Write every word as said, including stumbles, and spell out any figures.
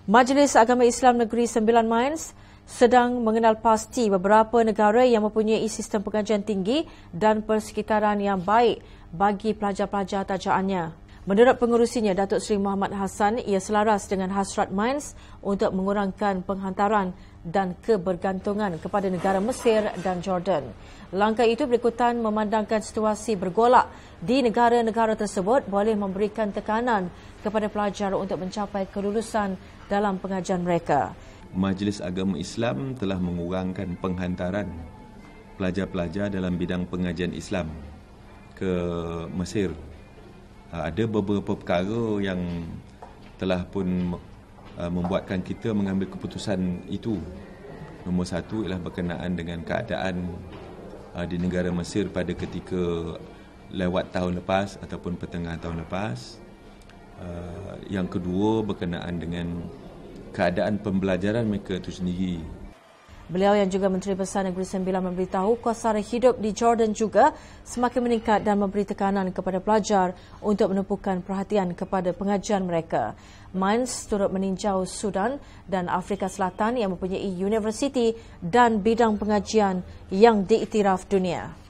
Majlis Agama Islam Negeri Sembilan Mines sedang mengenal pasti beberapa negara yang mempunyai sistem pengajian tinggi dan persekitaran yang baik bagi pelajar-pelajar tajaannya. Menurut pengurusinya, Datuk Seri Muhammad Hassan, ia selaras dengan hasrat Mines untuk mengurangkan penghantaran dan kebergantungan kepada negara Mesir dan Jordan. Langkah itu berikutan memandangkan situasi bergolak di negara-negara tersebut boleh memberikan tekanan kepada pelajar untuk mencapai kelulusan dalam pengajian mereka. Majlis Agama Islam telah mengurangkan penghantaran pelajar-pelajar dalam bidang pengajian Islam ke Mesir. Ada beberapa perkara yang telah pun membuatkan kita mengambil keputusan itu. Nombor satu ialah berkenaan dengan keadaan di negara Mesir pada ketika lewat tahun lepas ataupun pertengahan tahun lepas. Yang kedua berkenaan dengan keadaan pembelajaran mereka itu sendiri. Beliau yang juga Menteri Besar Negeri Sembilan memberitahu kos sara hidup di Jordan juga semakin meningkat dan memberi tekanan kepada pelajar untuk menumpukan perhatian kepada pengajian mereka. Mines turut meninjau Sudan dan Afrika Selatan yang mempunyai universiti dan bidang pengajian yang diiktiraf dunia.